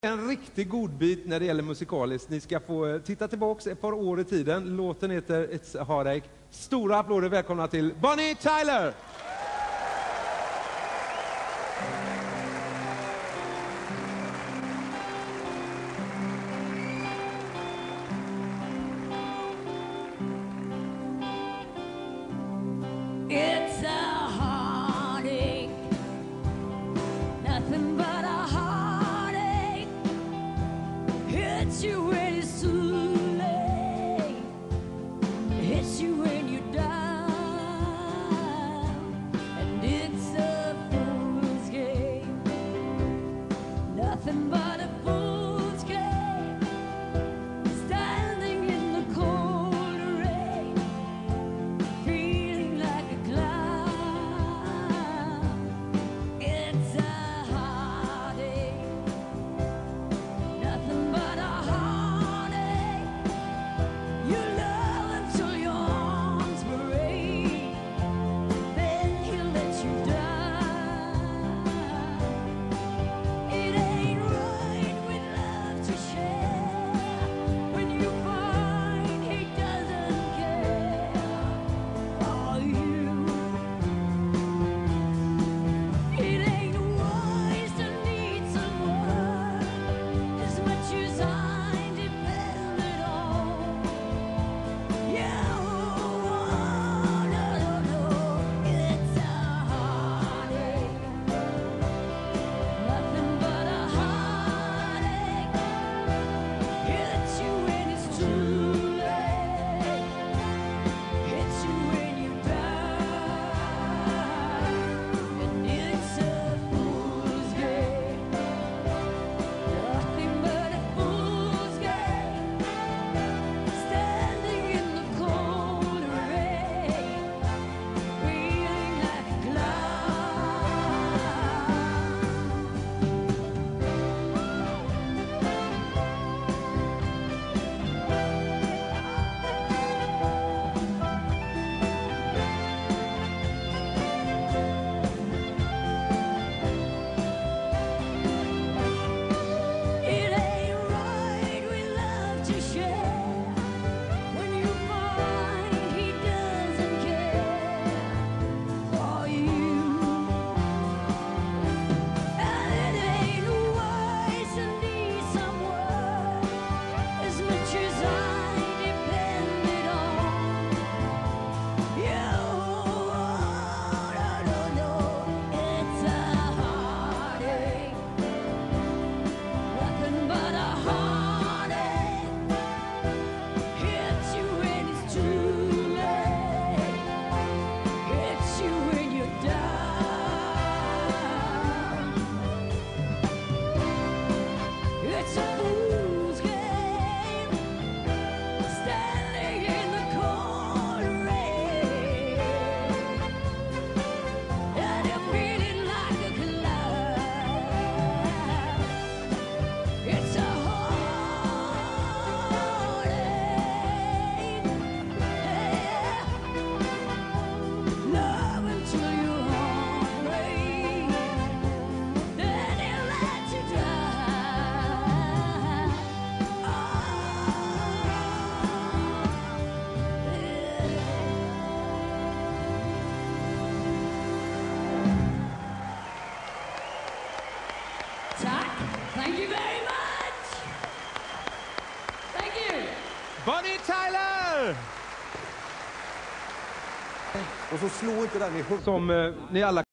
En riktig godbit när det gäller musikaliskt. Ni ska få titta tillbaks ett par år i tiden. Låten heter It's a Heartache. Stora applåder, välkomna till Bonnie Tyler! It's a heartache, nothing but a heartache. Hits you when it's too late, hits you when you're down, and it's a fool's game, nothing but a fool's game. Standing in the cold rain, feeling like a clown. It's a heartache, nothing but a heartache. You love until your arms break, then he'll let you down. It ain't right with love to share when you find he doesn't care for you. It ain't wise to need someone as much as I depended on you. No, it's a heartache, nothing but a heartache. Hits you when it's too late, hits you when you're down, and it's a fool's game, nothing but a fool's game. Standing in the cold rain, feeling like a It ain't right with love to share when you find he doesn't care for you. And it ain't wise to need someone as much as I depended on you. No, it's a heartache, nothing but a heartache. Hits you when it's too late, hits you when you're down. It's a fool's game, standing in the cold rain, and you're feeling like a clown. It's a heartache, yeah. Love until your heart breaks, then he'll let you down. Tack. Thank you very much. Thank you. Bonnie Tyler! Och så slå inte den i huvudet. Som ni alla